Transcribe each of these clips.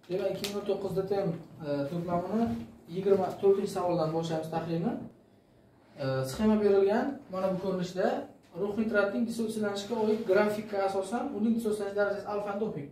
Demak 2019 da ham to'plamini 24-savoldan boshlaymiz tahlilni. Sxema berilgan mana bu ko'rinishda rux nitratning dissotsiyalanishga oid grafikka asosan uning dissotsiyalash darajasi alfani toping.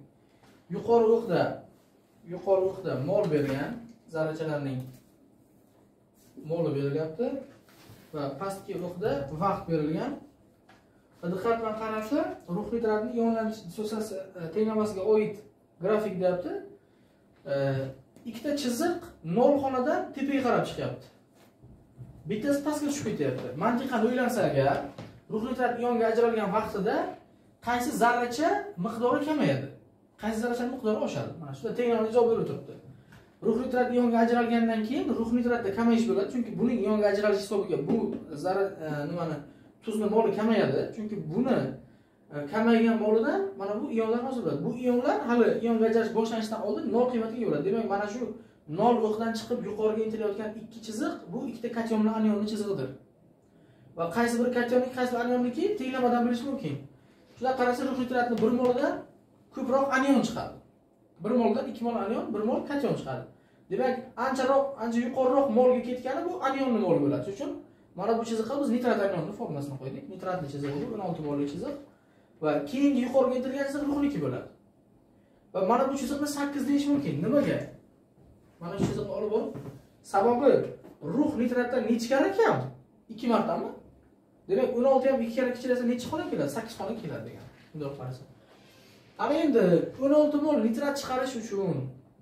Yuqori o'qda mol bergan, zarrachalarning moli berilgan va pastki o'qda vaqt berilgan. Diqqat bilan qarasa, rux nitratning ionlanish dissotsiyasi tenglamasiga oid grafik deyapti. Ikkita chiziq nol xonadan tepaga qarab chiqyapti. Bittasi pastga tushib ketyapti. Mantiqan o'ylansa agar, rux nitrat ionga ajralgan vaqtida qaysi zarracha miqdori kamayadi, qaysi zarracha miqdori oshadi. Mana shunda tenglamani ijob bo'lib turibdi. Rux nitrat ionga ajralgandan keyin rux nitratda kamayish bo'ladi, chunki buning ionga ajralish hisobiga bu zarra tuzni moli kamayadi, chunki buni kamaygan molidan mana bu ionlar hosil bo'ladi. Bu ionlar hali ionga ajralish boshlanishidan oldin nol qiymatiga bo'ladi. Demak, mana shu nol o'qdan chiqib yuqoriga intilayotgan ikki chiziq bu ikkita kation bilan anionning chizig'idir. Va qaysi bir kationning qaysi bir anionniki tenglamadan bilish mumkin. Shunday qarasa, rux nitratning bir molidan ko'proq anion chiqadi. Bir moldan 2 mol anion, 1 mol kation chiqadi. Demak, ancha yuqoriroq molga ketgani bu anionning moli bo'ladi. Shuning uchun mana bu chiziqqa biz nitrat anionning formulasini qo'ydik. Nitratli chiziq bu 16 molli chiziq va keyingi yuqoriga intilgan chiziq ruhniki bo'ladi. Va mana bu chiziqni 8 deyish mumkin. Nimaga? Mana shu chiziqni olib ol. Sababi rux nitratdan necha karra kam? 2 martami? Demak, 16 ham 2 karra kichirasa necha xona keladi? 8 xona keladi degan. Bunday qarasa. Ana endi 16 mol nitrat chiqarish uchun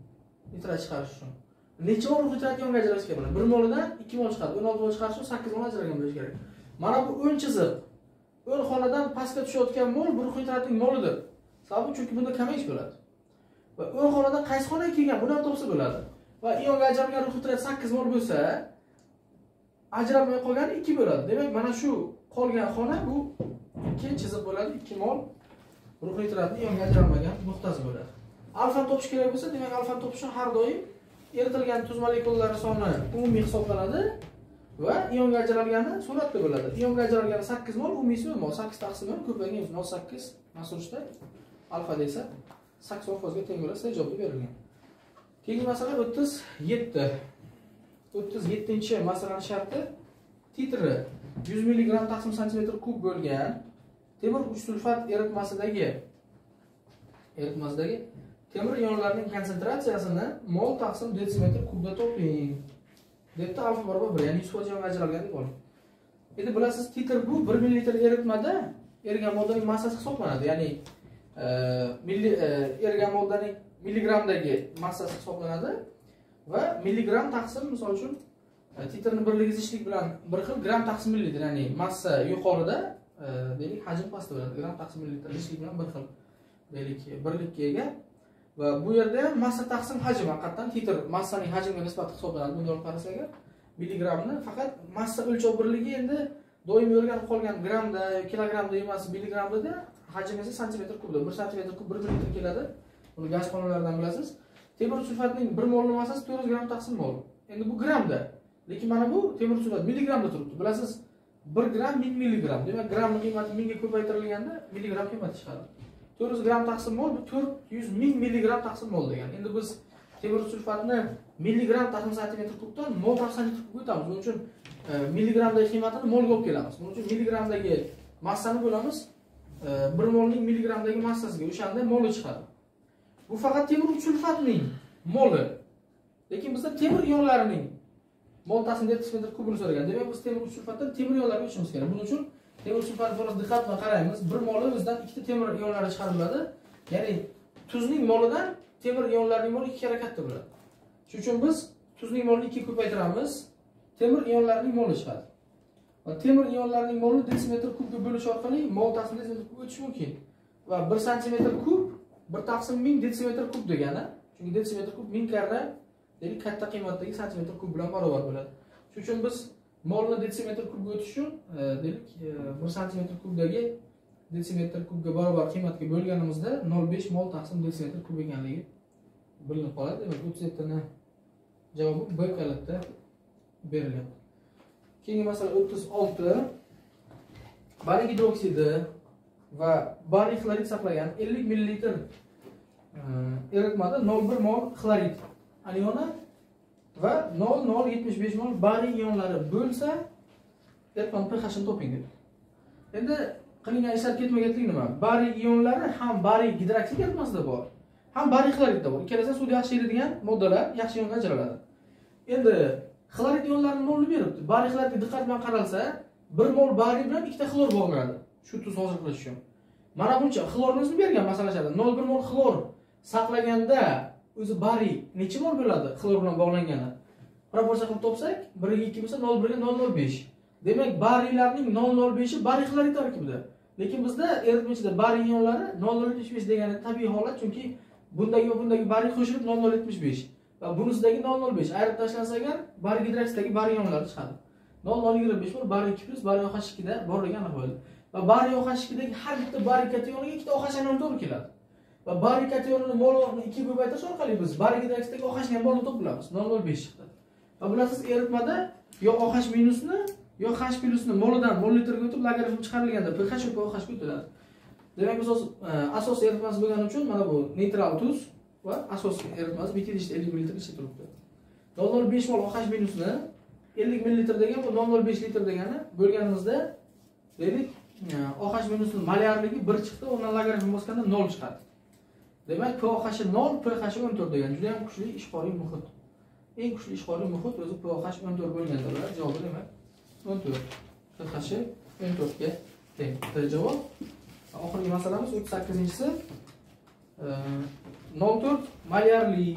necha mol rux nitrat ionga ajralishi kerak bo'ladi? 1 molidan 2 mol chiqadi. 16 mol chiqarish uchun 8 mol ajralgan bo'lishi kerak. Mana bu 10 chiziq. 10 xonadan pastga tushayotgan mol bu rux nitratning molidir. Sababi chunki bunda kamayish bo'ladi. Va 10 xonadan qaysi xonaga kelgan buni ham topsa bo'ladi. Va ionga ajralgan rux nitrat 8 mol bo'lsa, ajralmay qolgani 2 bo'ladi. Demak, mana shu qolgan xona bu 2 chiziq bo'ladi, 2 mol rux nitratning ionga ajralmagan nuqtasi bo'ladi. Alfani topish kerak bo'lsa, demak alfani topish uchun har doim eritilgan tuz molekulalari soni umumiy hisoblanadi va ionga ajralgani suratda bo'ladi. Ionga ajralgani 8 mol, umumiysi mol 8 taqsim ko'paygan 0.8 masurishda alfa desa 80 fozga teng bo'lsa javob berilgan. Keyingi masala 37-masalani sharti titri 100 mg taqsim santimetr kub bo'lgan temir 3 sulfat eritmasidagi temir ionlarining konsentratsiyasini mol taqsim detsimetr kubda toping. Debda alfa barobar 1, ya'ni 100% ionga ajralgan deb oling. Endi bilasiz, titr bu 1 ml eritmada erigan moddaning massasi hisoblanadi. Ya'ni erigan moddaning milligramdagi massasi hisoblanadi va milligram taqsim, misol uchun titrning birligi zichlik bilan bir xil, gram taqsim millilitr, ya'ni massa yuqorida, deylik, hajm pastda bo'ladi. Gram taqsim millilitr zichlik bilan bir xil, deylik, birlikka ega. Va bu yerda ham massa taqsim hajm, haqiqatan titr massaning hajmiga nisbatan hisoblanadi. Bunday olib qarasak, milligramni faqat massa o'lchov birligi endi doimiy o'rganib qolgan gramda, kilogramda emas, milligramda, hajm esa santimetr kubda. 1 santimetr kub 1 ml keladi. Buni gaz qonunlaridan bilasiz. Temir sulfatning 1 molning massasi 400 gram taqsim mol. Endi bu gramda. Lekin mana bu temir sulfat milligramda turibdi. Bilasiz, 1 gram 1000 milligram. Demak, gramning qiymati 1000 ga ko'paytirilganda milligram qiymati chiqadi. 400 gram taqsim mol bu 400 ming milligram taqsim mol degan. Endi biz temir sulfatni milligram taqsim santimetr kubdan mol taqsim santimetr kubga o'tamiz. Buning uchun milligramdagi qiymatini molga olib kelamiz. Buning uchun milligramdagi massani bo'lamiz 1 molning milligramdagi massasiga, o'shanda moli chiqadi. Bu faqat temir sulfatning moli. Lekin bizda temir ionlarining mol taqsim detsimetr kubini so'ragan. Demak, biz temir sulfatdan temir ionlarga o'tishimiz kerak. Buning uchun temir sulfat borasida diqqat bilan qaraymiz. 1 moli o'zidan 2 ta temir ionlari chiqariladi. Ya'ni tuzning molidan temir ionlarining moli 2 karra katta bo'ladi. Shuning uchun biz tuzning molini 2 ga ko'paytiramiz, temir ionlarining moli chiqadi. Va temir ionlarining molini detsimetr kubga bo'lish orqali mol taqsim detsimetr kubga o'tish mumkin. Va 1 santimetr kub 1 taqsim 1000 detsimetr kub degani, chunki detsimetr kub 1000 karra, deylik, katta qiymatdagi santimetr kub bilan barobar bo'ladi. Shuning uchun biz molni detsimetr kubga o'tish uchun, deylik, 1 santimetr kubdagi detsimetr kubga barobar qiymatga bo'lganimizda 0.5 mol taqsim detsimetr kub ekanligi bilinib qoladi. Demak, 37 ni javobi B kalitda beriladi. Keyingi masala 36. Bariy gidroksidi va bariy xlorid saqlagan 50 ml eritmada 0,1 mol xlorid anioni va 0,075 mol bariy ionlari bo'lsa, eritmani pH-ni toping dedi. Endi qilingan ishlar ketmaganlik nima? Bariy ionlari ham bariy gidroksid eritmasida bor, ham bariy xloridda bor. Ikkalasi suvda yaxshi eriydigan moddalar, yaxshi ionga ajraladi. Endi xlorid ionlarini molini beribdi. Bariy xloridga diqqat bilan qaralsa, 1 mol bariy bilan 2 ta xlor bog'lanadi. Shu tuz hozir qilish uchun. Mana buncha xlorimizni bergan masalada 0,1 mol xlor saqlaganda o'zi bariy necha mol bo'ladi xlor bilan bog'langani? Proporsiya qilib topsak, 1 ga 2 bo'lsa 0,1 ga 0,05. Demak, bariylarning 0,05 i bariy xlorid tarkibida. Lekin bizda eritmachida bariy ionlari 0,75 degani tabiiy holat, chunki bundagi va bundagi bariy qo'shilib 0,75 va bunisidagi 0,05 ayirib tashlansa agar bariy gidroksidagi bariy ionlari chiqadi. 0,25 mol bariy 2 plus bariy OH2 da borligi aniq bo'ldi. Va bariy OH2 dagi har bitta bariy kationiga ikkita OH anioni to'g'ri keladi. Va bariy kationini molini 2 ga ko'paytirish orqali biz bariy gidroksidagi OH ni ham molni topib 0,5 chiqdi. Va bilasiz, eritmada yo OH minusni yo H plusni molidan mol litrga o'tib logaritm chiqarilganda pH va pOH ko'tariladi. Demak, biz asosiy eritmasi bo'lgani uchun mana bu neytral tuz va asosiy eritmasi bitta idishda 50 ml ichida turibdi. 0,5 mol OH minusni 50 ml degan bu 0,5 litr degani bo'lganimizda dedik, OH minusning molarligi 1 chiqdi, undan logaritm bosganda 0 chiqadi. Demak, pOH 0, pH 14 degan juda ham kuchli ishqoriy muhit. Eng kuchli ishqoriy muhit o'zi pOH 14 bo'lganda bo'ladi. Javobi demak 14. pH 14 ga teng. Javob. Oxirgi masalamiz 38-si. 0,4 molarli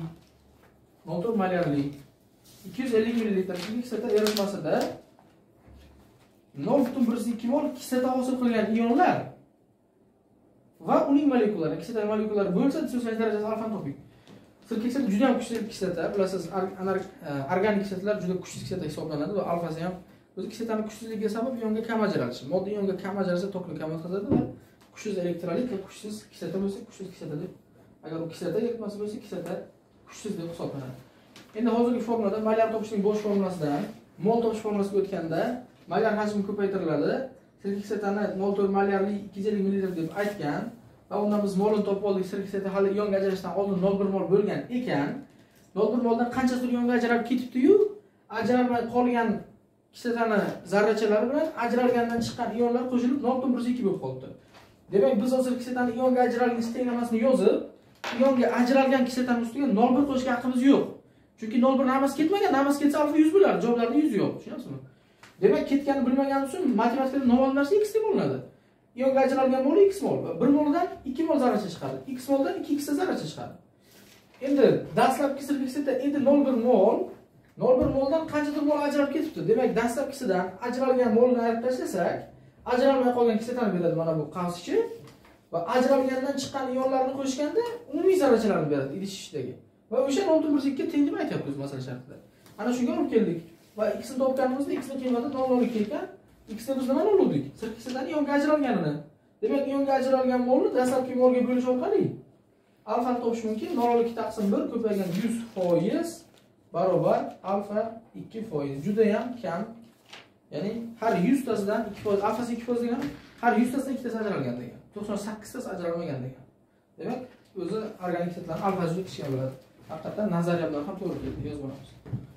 250 ml kislota eritmasida 0,12 mol kislota hosil qilgan ionlar va uning molekullari, kislota molekullari bo'lsa, dissotsiatsiya darajasi alfani toping. Sirka kislota juda ham kuchli kislota, bilasiz, organik kislotalar juda kuchli kislota hisoblanadi va alfasi ham o'zi kislotaning kuchsizligiga sabab ionga kam ajralishi. Modda ionga kam ajralsa tokni kam o'tkazadi va kuchsiz elektrolit va kuchsiz kislota bo'lsa, kuchsiz kislota deb, agar u kislota eritmasi bo'lsa, kislota kuchsiz deb hisoblanadi. Endi hozirgi formulada molar topishning bosh formulasidan mol topish formulasiga o'tganda molar hajmi ko'paytiriladi. Sirka kislotani 0,4 molarli 250 ml deb aytgan va undan biz molini topib oldik. Sirka kislota hali ionga ajrashdan oldin 0,1 mol bo'lgan ekan. 0,1 moldan qanchasi ionga ajralib ketibdi-yu, ajralmay qolgan kislotani zarrachalari bilan ajralgandan chiqqan ionlar qo'shilib 0,12 bo'lib qoldi. Demak, biz hozir kislotani ionga ajralgani tenglamasini yozib, ionga ajralgan kislotaning ustiga 0,1 qo'shishga haqqimiz yo'q. Chunki 0,1 namasi ketmagan, namasi ketsa alfa 100 bo'lardi, javoblarda 100 yo'q, tushunyapsizmi? Demak, ketganini bilmaganimiz uchun matematikada normal narsa x deb olinadi. Ionga ajralgan mol x mol va 1 moldan 2 mol zarracha chiqadi. X moldan 2 x zarracha chiqadi. Endi dastlabki sirka kislota endi 0,1 mol, 0,1 moldan qanchadir mol ajralib ketibdi. Demak, dastlabkisidan ajralgan molni ayirib tashlasak, ajralmay qolgan kislotani beradi mana bu qavschi va ajralgandan chiqqan ionlarni qo'shganda umumiy zarrachalarni beradi idish ichidagi. Va o'sha 0,12 ga teng deb aytyapmiz masala shartida. Ana shunga olib keldik. Va x ni topganimizda x ni qiymati 0,2 ekan. X ni biz nima oldik? Sirka kislotaning ionga ajralganini. Demak, ionga ajralgan molni dastlabki molga bo'lish orqali alfani topish mumkin. 0,2 taqsim 1 ko'paygan 100% barobar alfa 2%. Juda ham kam. Ya'ni har 100 tasidan 2%, alfasi 2% degani har 100 tasidan 2 tasi ajralgan degan. 98 tasi ajralmagan degan. Demak, o'zi organik kislotalarning alfasi juda kichkina bo'ladi. Haqiqatan nazariya bilan ham to'g'ri keldi, yozib olamiz.